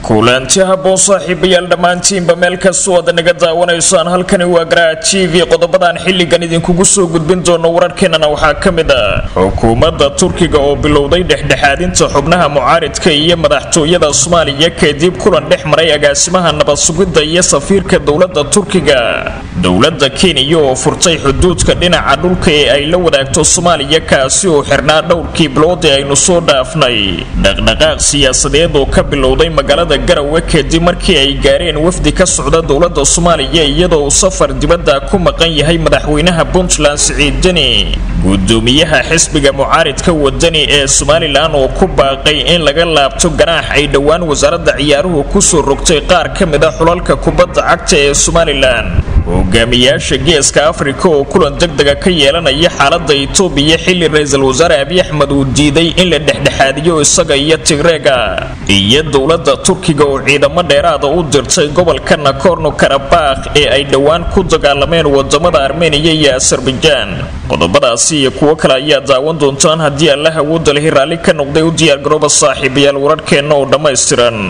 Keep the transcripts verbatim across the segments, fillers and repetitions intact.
kulanti habboon saaxiibayaal dhammaantiinba meel kastoo aad naga daawanaysaan halkani waa Garaa T V qodobadan xilligan idinkugu soo gudbin doono wararkeenana waxaa ka mid ah xukuumadda Turkiga oo bilowday dhexdhexaadinta xubnaha mucaaridka iyo madaxtooyada Soomaaliya kadib kulan dhex maray agaasimaha nabad sugidda iyo safiirka dawladda Turkiga dawladda Kenya oo furtay xuduudka dhinaca dhulka ee ay la wadaagto Soomaaliya kaasi oo xirnaa dhowrkii bilood ee aynu soo dhaafnay dhaqdhaqaaq siyaasadeed oo ka bilowday magaalada Garowe kadib markii ay gaareen wafdi ka socda dawladda Soomaaliya iyadoo uu safar dibadda ku maqan yahay madaxweynaha Puntland Siciid Deni gudoomiyaha xisbiga mucaaridka wadani ee Somaliland oo ku baaqay in laga laabto ganaax ay dhawaan wasaaradda ciyaaruhu ku soo rogtay qaar ka mid ah xulalka kubadda cagta ee Somaliland hogaamiyaasha geeska Afrika oo kulan degdeg ah ka yeelanaya xaaladda Itoobiya xilli ra'iisul wasaare Abiy Ahmed uu diiday in la dhexdhexaadiyo isaga iyo Tigreega iyo dawladda Turkiga oo ciidamo dheeraad ah u dirtay gobolka Nagorno-Karabakh ee ay dhawaan ku dagaalameen wadamada Armenia iyo Azerbaijan qodobadaasi iyo kuwa kale ayaa daawan doontaan haddii Allah awoodda leh raali ka noqday u diyaar garooba saaxiibayaal wararkeena oo dhammaystiran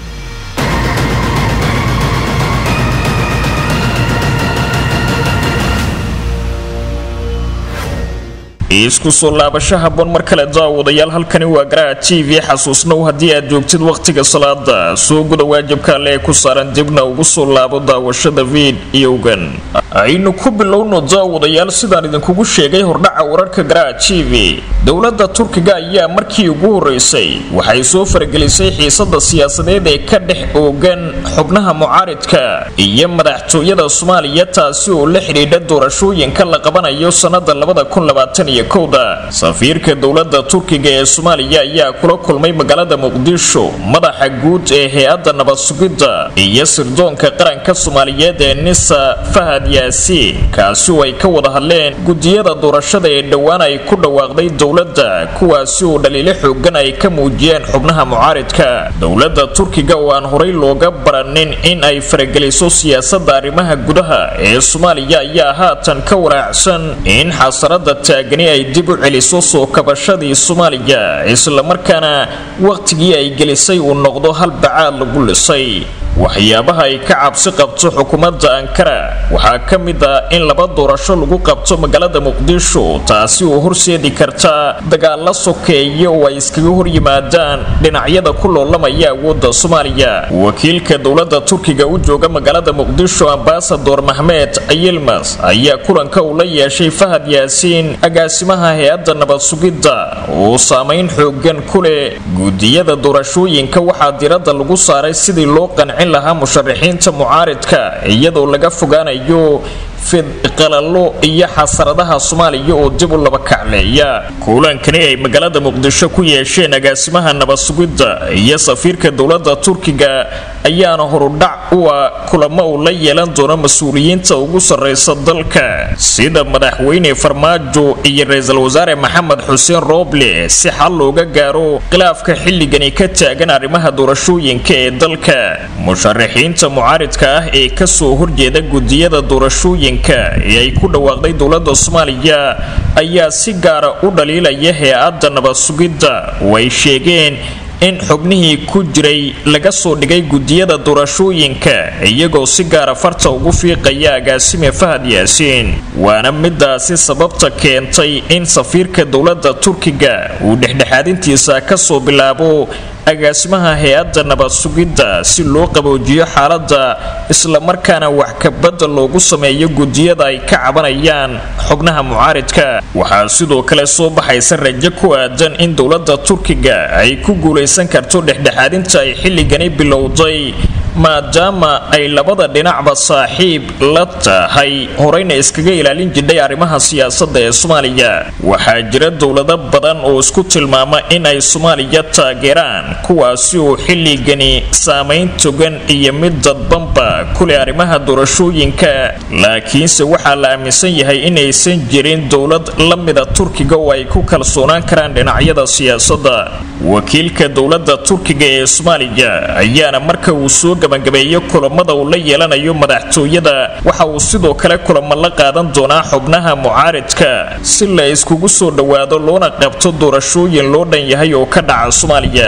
isku soo laabasho habboon mar kale daawadayaal halkani waa Garaa T V xasuusnow haddii aad joogtid waqtiga salaada soo guda waajibka le ku saaran dibna ugu soo laabo daawashada video-gan aynu ku bilowno daawadayaal sidaan idinkugu sheegay hordhaca wararka Garaa T V dawladda Turkiga ayaa markii ugu horeysay waxay soo faragelisay xiisadda siyaasadeed ee ka dhex oogan xubnaha mucaaridka iyo madaxtooyada Soomaaliya taasi oo la xiriidha doorashooyinka la qabanayo sanada laba kun labaatan iyo kowda safiirka dawladda Turkiga ee Soomaaliya ayaa kula kulmay magaalada Muqdisho madaxa guud ee hay'adda nabad sugidda iyo sirdoonka qaranka Soomaaliyeed ee Nisa Fahad Yaasiin kaasi oo ay ka wada hadleen gudiyada doorashada ee dhawaan ay ku dhawaaqday dawladda kuwaasi oo dhaliilo xooggan ay ka muujiyeen xubnaha mucaaridka dawladda Turkiga oo aan horay looga baranin in ay farageliso siyaasadda arrimaha gudaha ee Soomaaliya ayaa haatan ka waraacsan in xasarada taagani ay dib u celiso soo kabashadii Soomaaliya isla markaana waqtigii ay gelisay uu noqdo hal bacaad lagu lisay waxyaabaha ay ka cabsi qabto xukuumadda Ankara waxaa ka mid ah in laba doorasho lagu qabto magaalada Muqdisho taasi oo horseedi karta dagaal la sokeeyo oo ay iskaga hor yimaadaan dhinacyada ku loolamaya awoodda Soomaaliya wakiilka dawladda Turkiga u jooga magaalada Muqdisho Ambassador Mahmed Yilmaz ayaa kulanka uu la yeeshay Fahad Yaasiin agaasimaha hay'adda nabad sugidda oo saameyn xooggan ku leh gudiyada doorashooyinka waxaa diiradda lagu saaray sidii loo qancin lahaa musharaxiinta mucaaridka iyadoo laga fogaanayo fid qalalo iyo xasaradaha Soomaaliya oo dib u laba kacleeya kulankani ay magaalada Muqdisho ku yeesheen agaasimaha nabad sugidda iyo safiirka dawladda Turkiga ayaana horudhac u ah kulamo uu la yeelan doono mas'uuliyiinta ugu sareysa dalka sida madaxweyne Farmaajo iyo ra'iisul wasaare Maxamed Xuseen Roble si xal looga gaaro khilaafka xilligani ka taagan arrimaha doorashooyinka ee dalka musharaxiinta mucaaridka ah ee ka soo horjeeda gudiyada doorashooyinka ee ay ku dhawaaqday dawladda Soomaaliya ayaa si gaar ah u dhaliilaya hay'adda nabad sugidda way sheegeen in xubnihii ku jiray laga soo dhigay gudiyada doorashooyinka iyagoo si gaar ah farta ugu fiiqaya agaasime Fahad Yaasiin waana midaasi sababta keentay in safiirka dawladda Turkiga uu dhexdhexaadintiisa ka soo bilaabo agaasimaha hay'adda nabad sugidda si loo qaboojiyo xaaladda isla markaana wax ka bedel loogu sameeyo gudiyada ay ka cabanayaan xubnaha mucaaridka waxaa sidoo kale soo baxaysa rajo ku aadan in dawladda Turkiga ay ku guuleysan karto dhexdhexaadinta ay xilligani bilowday maadaama ay labada dhinacba saaxiib la tahay horeyna iskaga ilaalin jiray arrimaha siyaasadda ee Soomaaliya waxaa jira dawlado badan oo isku tilmaama in ay Soomaaliya taageeraan kuwaasi oo xilligani saameyn togan iyo mid dadbanba kule arrimaha doorashooyinka laakiinse waxaa la aaminsan yahay inaysan jirin dawlad la mid ah Turkiga oo ay ku kalsoonaan karaan dhinacyada siyaasadda wakiilka dawladda Turkiga ee Soomaaliya ayaana marka uu soo gabagabeeyo kulamada uu la yeelanayo madaxtooyada waxa uu sidoo kale kulamo la qaadan doonaa xubnaha mucaaridka si la iskugu soo dhawaado loona qabto doorashooyin loo dhan yahay oo ka dhaca Soomaaliya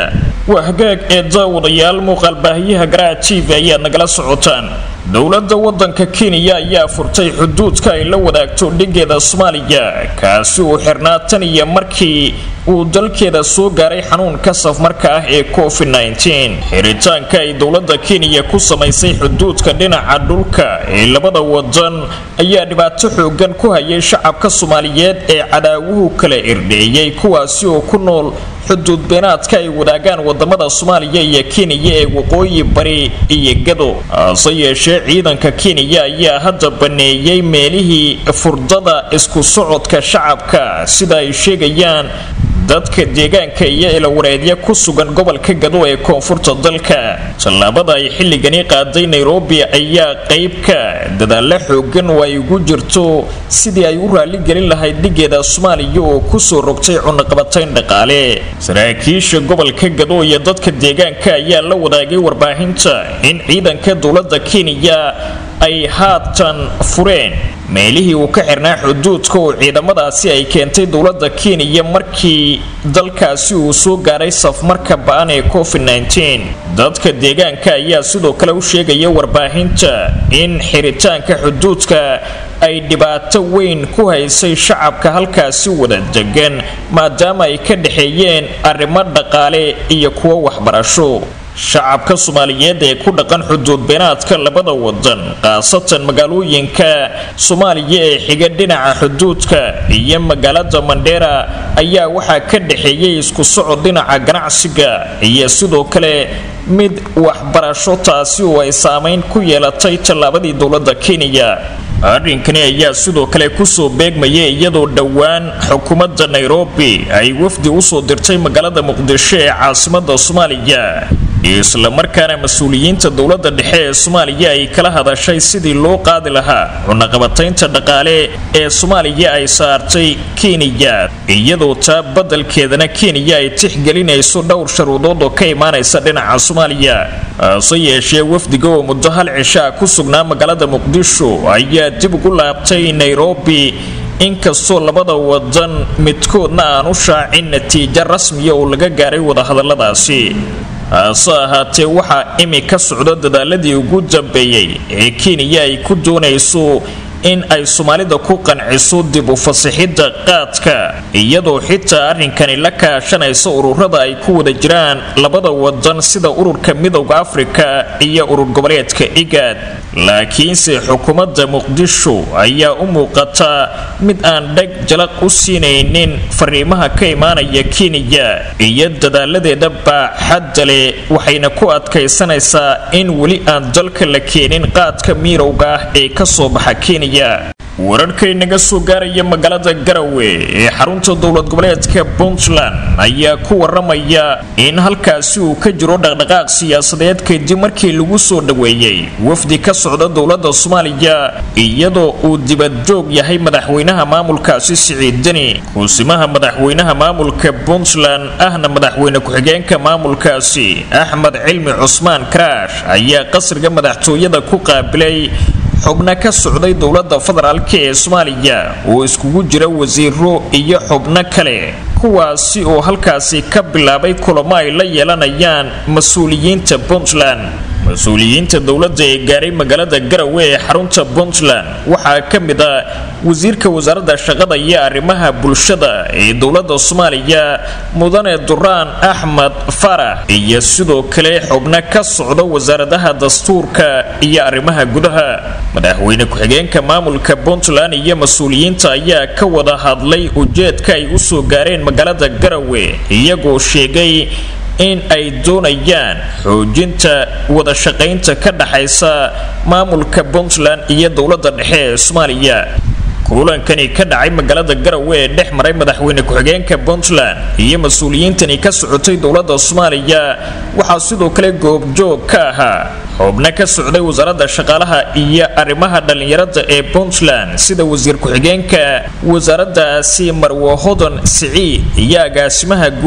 waa hagaag ee daawadayaal muuqaal baahiyaha Garaac T V ayaa nagala socotaan. dowladda wadanka Kenya ayaa furtay xuduudka ay la wadaagto dhigeeda Soomaaliya kaasi oo xirnaa tan iyo markii uu dalkeeda soo gaaray xanuunka safmarka ah ee covid nineteen. xiritaanka ay dowladda Kenya ku samaysay xuduudka dhinaca dhulka ee labada wadan ayaa dhibaato xoogan ku hayay shacabka Soomaaliyeed ee cadaawuhu kala irdheeyay kuwaasi oo ku nool xuduud beenaadka ay wadaagaan wadamada Soomaaliya iyo Kenya ee waqooyi bari iyo Gado. Sayeshe ciidanka Kenya ayaa hadda baneeyay meelihii furdada isku socodka shacabka sida ay sheegayaan dadka deegaanka iyo ila wareedya ku sugan gobolka Gado ee koonfurta dalka. Talaabada ay xilligani qaaday Nairobi ayaa qayb ka dadaal xoogan oo ay ugu jirto sidii ay u raali gelin lahayd dhigeeda Soomaaliya oo ku soo rogtay cunaqabatayn dhaqaale. saraakiisha gobolka Gado iyo dadka deegaanka ayaa la wadaagay warbaahinta in ciidanka dowladda Kenya ay haatan fureen meelihii uu ka xirnaa xuduudka oo ciidamadaasi ay keentay dowladda Kenya markii dalkaasi uu soo gaaray safmarka ba'an ee covid nineteen. dadka deegaanka ayaa sidoo kale u sheegaya warbaahinta in xiritaanka xuduudka ay dhibaato weyn ku haysay shacabka halkaasi wada degan maadaama ay ka dhaxeeyeen arrimo dhaqaale iyo kuwa waxbarasho. shacabka Soomaaliyeed ee ku dhaqan xuduud beenaadka labada wadan qaasatan magaalooyinka Soomaaliya ee xiga dhinaca xuduudka iyo magaalada Mandera ayaa waxa ka dhaxeeyay isku socod dhinaca ganacsiga iyo sidoo kale mid waxbarasho taasi oo ay saameyn ku yeelatay talaabadii dowladda Kenya. arrinkani ayaa sidoo kale ku soo beegmayay iyadoo dhawaan xukuumadda Nairobi ay wafdi u soo dirtay magaalada Muqdisho ee caasimadda Soomaaliya isla markaana mas'uuliyiinta dowladda dhexe ee Soomaaliya ay kala hadashay sidii loo qaadi lahaa cunaqabataynta dhaqaale ee Soomaaliya ay saartay Kenya iyadoo taa badalkeedana Kenya ay tixgelinayso dhowr sharuudood oo ka imaanaysa dhinaca Soomaaliya. sayeshe wafdiga oo muddo hal cisha ku sugnaa magaalada Muqdisho ayaa dib ugu laabtay Nairobi inkastoo labada wadan midkoodna aan u shaacin natiijo rasmi ah oo laga gaaray wada hadalladaasi. hase ahaatee waxaa imika socda dadaaladii ugu dambeeyay ee Kenya ay ku doonayso in ay Soomaalida ku qanciso dib u fasaxidda qaadka iyadoo xitaa arrinkani la kaashanaysa ururada ay ku wada jiraan labada wadan sida ururka Midowga Afrika iyo urur goboleedka IGAD. laakiinse xukuumadda Muqdisho ayaa u muuqata mid aan dhag jalaq u siinaynin fariimaha ka imaanaya Kenya iyo dadaaladeeda baaxadda leh waxayna ku adkaysanaysaa in weli aan dalka la keenin qaadka miirowga ah ee ka soo baxa Kenya. wararkay naga soo gaaraya magaalada Garowe ee xarunta dowlad goboleedka Puntland ayaa ku waramaya in halkaasi uu ka jiro dhaqdhaqaaq siyaasadeed kadib markii lagu soo dhaweeyay wafdi ka socda dowladda Soomaaliya iyadoo uu dibad joog yahay madaxweynaha maamulkaasi Siciid Deni. kusimaha madaxweynaha maamulka Puntland ahna madaxweyne ku-xigeenka maamulkaasi Axmed Cilmi Cusmaan Karaash ayaa qasriga madaxtooyada ku qaabilay xubno ka socday dowladda federaalka ee Soomaaliya oo iskugu jira wasiiro iyo xubno kale kuwaasi oo halkaasi ka bilaabay kulamo ay la yeelanayaan mas'uuliyiinta Puntland. mas'uuliyiinta dowladda ee gaaray magaalada Garowe ee xarunta Puntland waxaa ka mid ah wasiirka wasaaradda shaqada iyo arrimaha bulshada ee dowladda Soomaaliya Mudane Duraan Axmed Farax iyo sidoo kale xubno ka socda wasaaradaha dastuurka iyo arrimaha gudaha. madaxweyne ku-xigeenka maamulka Puntland iyo mas'uuliyiinta ayaa ka wada hadlay ujeedka ay u soo gaareen magaalada Garowe iyagoo sheegay in ay doonayaan xoojinta wada shaqaynta ka dhaxaysa maamulka Puntland iyo dowladda dhexe ee Soomaaliya. kulankani ka dhacay magaalada Garowe ee dhex maray madaxweyne ku-xigeenka Puntland iyo mas'uuliyiintani ka socotay dowladda Soomaaliya waxaa sidoo kale goobjoog ka ahaa xubno ka socday wasaaradda shaqaalaha iyo arrimaha dhalinyarada ee Puntland sida wasiir ku-xigeenka wasaaraddaasi Marwo Hodan Siciid iyo agaasimaha guud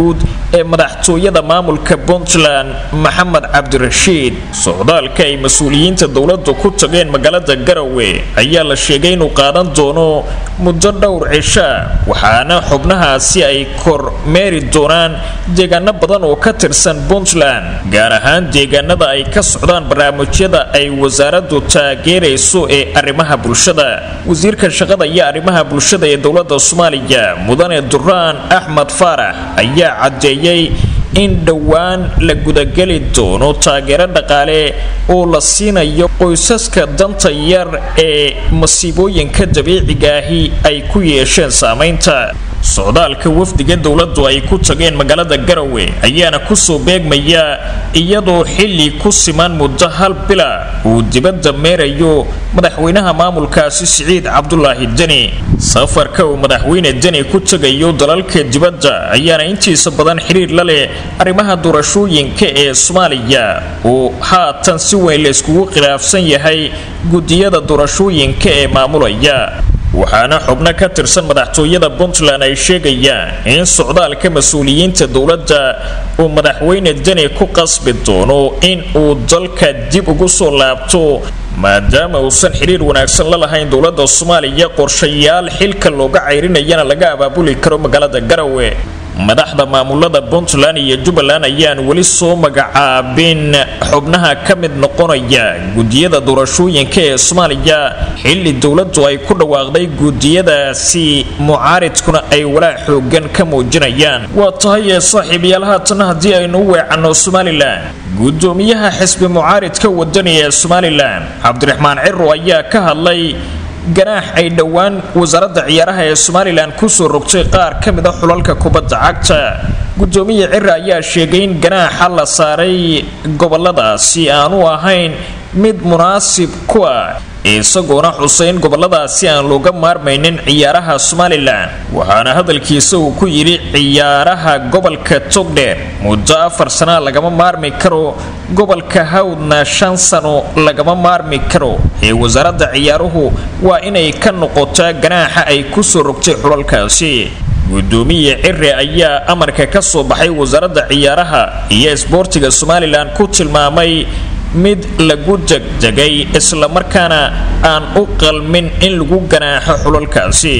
ee madaxtooyada maamulka Puntland Maxamed Cabdirashiid. Socdaalka ay mas'uuliyiinta dawladdu ku tageen magaalada Garowe ayaa la sheegay inuu qaadan doono muddo dhowr cisho, waxaana xubnahaasi ay kormeeri doonaan deegaano badan oo ka tirsan Puntland, gaar ahaan deegaanada ay ka socdaan barnaamijyada ay wasaaraddu taageerayso ee arrimaha bulshada. Wasiirka shaqada iyo arrimaha bulshada ee dawladda Soomaaliya Mudane Duraan Axmed Faarax ayaa cadeeyay in dhawaan la gudagali doono taageero dhaqaale oo la siinayo qoysaska danta yar ee masiibooyinka dabiiciga ahi ay ku yeesheen saameynta. Socdaalka wafdiga dawladdu ay ku tageen magaalada Garowe ayaana ku soo beegmaya iyadoo xilli ku siman muddo hal bila uu dibadda meerayo madaxweynaha maamulkaasi Siciid Cabdullaahi Deni. Safarka uu madaxweyne Deni ku tagayo dalalka dibadda ayaana intiisa badan xiriir la leh arrimaha doorashooyinka ee Soomaaliya oo haatan si weyn la iskugu khilaafsan yahay gudiyada doorashooyinka ee maamulaya. waxaana xubno ka tirsan madaxtooyada Puntland ay sheegayaan in socdaalka mas'uuliyiinta dawladda uu madaxweyne Deni ku qasbi doono in uu dalka dib ugu soo laabto maadaama uusan xiriir wanaagsan la lahayn dawladda Soomaaliya. qorshayaal xilka looga ceyrinayana laga abaabuli karo magaalada Garowe. madaxda maamulada Puntland iyo Jubbaland ayaan wali soo magacaabin xubnaha ka mid noqonaya gudiyada doorashooyinka ee Soomaaliya xilli dawladdu ay ku dhawaaqday gudiyadaasi mucaaridkuna ay walaa xoogan ka muujinayaan. waa tahay saaxiibayaal haatan haddii aynu weecano Somaliland, gudoomiyaha xisbi mucaaridka wadani ee Somaliland Cabdiraxmaan Cirro ayaa ka hadlay ganaax ay dhawaan wasaaradda ciyaaraha ee Somaliland ku soo rogtay qaar ka mid ah xulalka kubadda cagta. gudoomiye Cirro ayaa sheegay in ganaaxa la saaray goboladaasi aanu ahayn mid munaasib ku ah, isagoona xuseyn goboladaasi aan looga maarmaynin ciyaaraha Somaliland. waxaana hadalkiisa uu ku yiri ciyaaraha gobolka Togdheer muddo afar sano lagama maarmi karo, gobolka Hawdna shan sano lagama maarmi karo, ee wasaaradda ciyaaruhu waa inay ka noqotaa ganaaxa ay ku soo rogtay xulalkaasi. gudoomiye Cirre ayaa amarka ka soo baxay wasaaradda ciyaaraha iyo isboortiga Somaliland ku tilmaamay mid lagu degdegay isla markaana aan u qalmin in lagu ganaaxo xulalkaasi.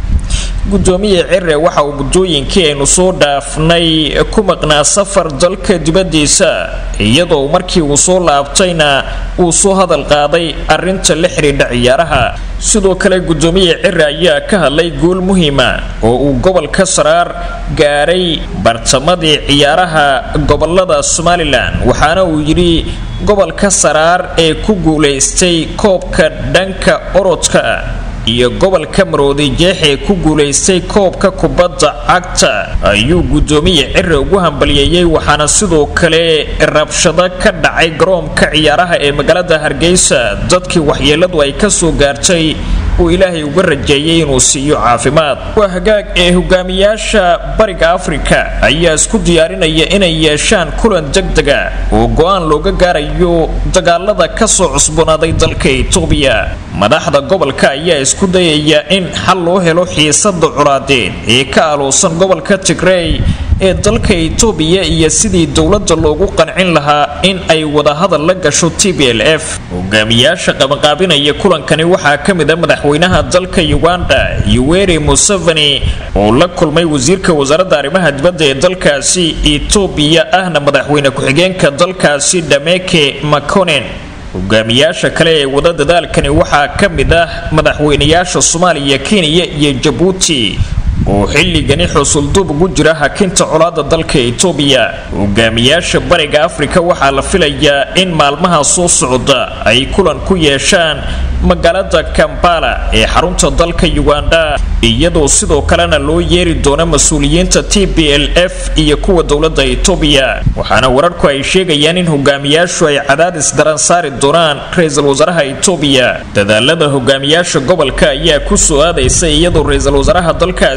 gudoomiye Cirre waxa uu gudooyinkii aynu soo dhaafnay ku maqnaa safar dalka dibadiisa, iyadoo markii uu soo laabtayna uu soo hadal qaaday arinta la xiriirta ciyaaraha. sidoo kale gudoomiye Cirre ayaa ka hadlay gool muhiima oo uu gobolka Saraar gaaray bartamadii ciyaaraha gobolada Somaliland, waxaana uu yiri gobolka Saraar ee ku guuleystay koobka dhanka orodka iyo gobolka Maroodi Jeex ee ku guuleystay koobka kubadda cagta ayuu gudoomiye Cirre ugu hambalyeeyay. waxaana sidoo kale rabshado ka dhacay garoonka ciyaaraha ee magaalada Hargeysa dadkii waxyeeladu ay ka soo gaartay oo Ilaahay uga rajeeyay inuu siiyo caafimaad. waa hagaag ee hogaamiyaasha Bariga Afrika ayaa isku diyaarinaya inay yeeshaan kulan degdeg ah oo go'aan looga gaarayo dagaalada ka soo cusboonaaday dalka Itoobiya. madaxda gobolka ayaa isku dayaya in xal loo helo xiisada colaadeed ee ka aloosan gobolka Tigray ee dalka Itoobiya iyo sidii dawladda loogu qancin lahaa in ay wada hadal la gasho T P L F. hogaamiyaasha qabanqaabinaya kulankani waxaa ka mid ah madaxweynaha dalka Uganda Yoweri Museveni oo la kulmay wasiirka wasaaradda arrimaha dibadda ee dalkaasi Itoobiya ahna madaxweyne ku-xigeenka dalkaasi Dameke Makonnen. hogaamiyaasha kale ee wada dadaalkani waxaa ka mid ah madaxweynayaasha Soomaaliya, Kenya iyo Djibouti oo xilligani xusuldub ugu jira hakinta colaadda dalka Itoobiya. hogaamiyaasha Bariga Afrika waxaa la filayaa in maalmaha soo socda ay kulan ku yeeshaan magaalada Kampala ee xarunta dalka Uganda, iyadoo sidoo kalena loo yeeri doono mas'uuliyiinta T P L F iyo kuwa dawladda Itoobiya. waxaana wararku ay sheegayaan in hogaamiyaashu ay cadaadis daran saari doonaan ra'iisul wasaaraha Itoobiya. dadaalada hogaamiyaasha gobolka ayaa ku soo aadaysa iyadoo ra'iisul wasaaraha dalkaasi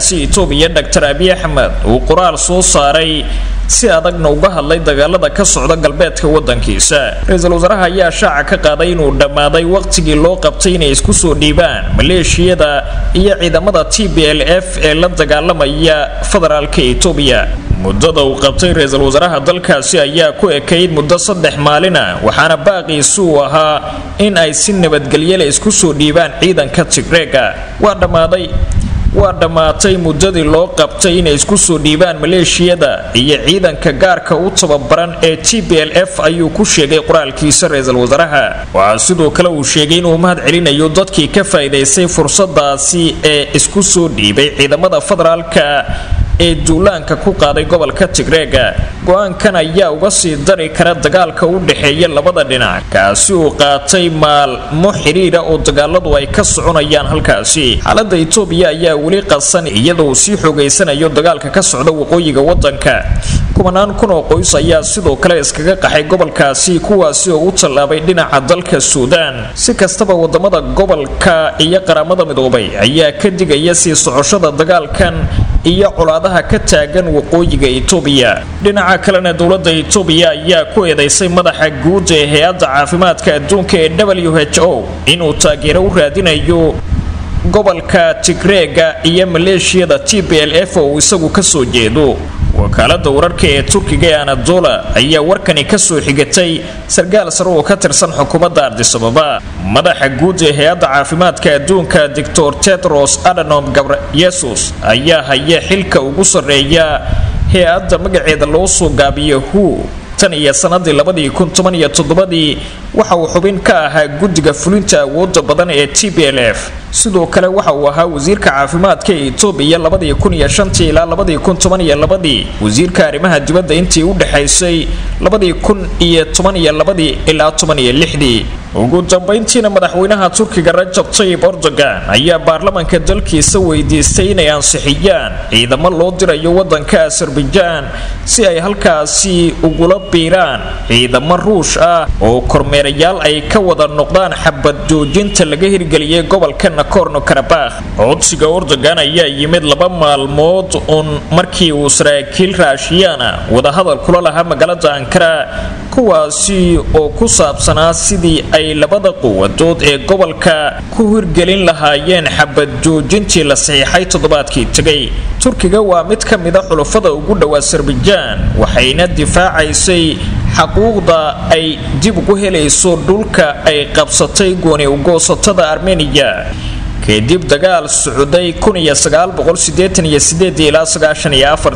dalkaasi Itoobiya Doctor Abiy Ahmed uu qoraal soo saaray si adagna uga hadlay dagaalada ka socda galbeedka wadankiisa. Ra'iisul Wasaaraha ayaa shaaca ka qaaday inuu dhamaaday waqtigii loo qabtay inay isku soo dhiibaan maleeshiyada iyo ciidamada T B L F ee la dagaalamaya federaalka Itoobiya. muddada uu qabtay ra'iisul wasaaraha dalkaasi ayaa ku ekeyd muddo saddex maalin ah, waxaana baaqiisu ahaa in ay si nabadgelyo leh isku soo dhiibaan ciidanka Tigreega. waa dhamaaday waa dhamaatay muddadii loo qabtay inay isku soo dhiibaan maleeshiyada iyo ciidanka gaarka u tababaran ee T B L F ayuu ku sheegay qoraalkiisa ra'iisul wasaaraha. waxa sidoo kale uu sheegay inuu mahad celinayo dadkii ka faa'iideystay fursadaasi ee isku soo dhiibay ciidamada federaalka ee duulaanka ku qaaday gobolka Tigreega. go'aankan ayaa uga sii dari kara dagaalka u dhaxeeya labada dhinac, kaasi uu qaatay maalmo xiriira oo dagaaladu ay ka soconayaan halkaasi. xaaladda Itoobiya ayaa weli qasan iyadoo sii xogeysanayo dagaalka ka socda waqooyiga wadanka. kumanaan kun oo qoys ayaa sidoo kale iskaga qaxay gobolkaasi, kuwaasi oo u tallaabay dhinaca dalka Suudaan. si kastaba wadamada gobolka iyo qaramada midoobay ayaa ka digaya sii socoshada dagaalkan iyo colaadaha ka taagan waqooyiga Itoobiya. dhinaca kalena dawladda Itoobiya ayaa ku eedeysay madaxa guud ee hay'adda caafimaadka adduunka ee W H O inuu taageero u raadinayo gobolka Tigreega iyo maleeshiyada T B L F oo isagu ka soo jeedo. wakaalada wararka ee Turkiga ee Anadolu ayaa warkani ka soo xigatay sargaal sare oo ka tirsan xukuumadda Addis Ababa. madaxa guud ee hay'adda caafimaadka adduunka Doctor Tedros Adhanom Ghebreyesus ayaa haya xilka ugu sareeya hay'adda magaceeda loo soo gaabiyo W H O tan iyo sanadii labadii kun toban iyo toddoba waxa uu xubin ka ahaa guddiga fulinta awoodda badan ee T B L F. sidoo kale waxa uu ahaa wasiirka caafimaadka ee Itoobiya labadii kun iyo shan ilaa labadii kun toban iyo laba, wasiirka arrimaha dibadda intii u dhaxaysay labadii kun iyo toban iyo laba ilaa toban iyo lix. ugu dambeyntiina madaxweynaha Turkiga Recep Tayyip Erdogan ayaa baarlamaanka dalkiisa weydiistay inay ansixiyaan ciidamo loo dirayo wadanka Azerbaijan si ay halkaasi ugula biiraan ciidamo Ruush ah oo kormeerayaal ay ka wada noqdaan xabad joojinta laga hirgeliyay gobolka Nagorno-Karabakh. codsiga Erdogan ayaa yimid laba maalmood un markii uu saraakiil Raashiyana wada hadal kula lahaa magaalada Ankara, kuwaasi oo ku saabsanaa sidii ay labada quwadood ee gobolka ku hirgelin lahaayeen xabad joojintii la saxiixay toddobaadkii tagay. Turkiga waa mid ka mid ah xulafada ugu dhow Azerbaijan, waxayna difaacaysay xaquuqda ay dib ugu helayso dhulka ay qabsatay gooni u goosatada Armenia kadib dagaal socday kun iyo sagaal boqol siddeetan iyo siddeed ilaa sagaashan iyo afar.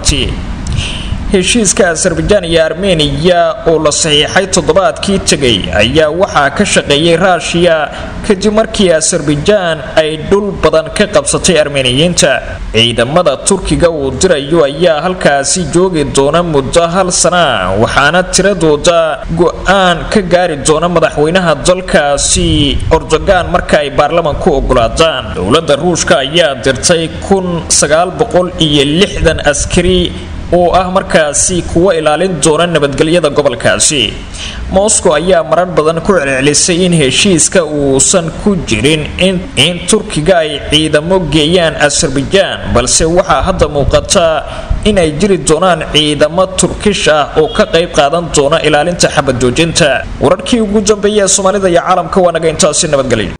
heshiiska Azerbaijan iyo Armenia oo la saxiixay toddobaadkii tagay ayaa waxaa ka shaqeeyay Russia kadib markii Azerbaijan ay dhul badan ka qabsatay Armeniyiinta. ciidamada Turkiga uu dirayo ayaa halkaasi joogi doona muddo hal sano, waxaana tiradooda go'aan ka gaari doona madaxweynaha dalkaasi Erdogan marka ay baarlamaanku ogolaadaan. dowladda Ruushka ayaa dirtay kun sagaal boqol iyo lixdan askari oo ah markaasi kuwa ilaalin doona nabadgelyada gobolkaasi. Moscow ayaa marar badan ku celcelisay in heshiiska uusan ku jirin in, in Turkiga ay ciidamo geeyaan Azerbaijan, balse waxaa hadda muuqata in ay jiri doonaan ciidamo Turkish ah oo ka qayb qaadan doona ilaalinta xabad joojinta. wararkii ugu dambeeyay Soomaalida iyo caalamka waa naga intaasi nabadgelyo.